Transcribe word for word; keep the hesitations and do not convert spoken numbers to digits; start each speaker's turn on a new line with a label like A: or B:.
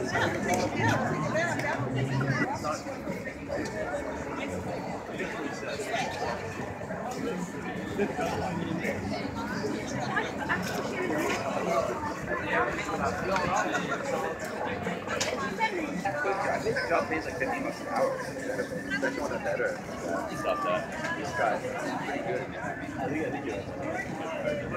A: I think the job pays like fifty bucks an hour. Especially on the better.
B: Stop that.
A: This guy is pretty good.
B: I think I think you're right.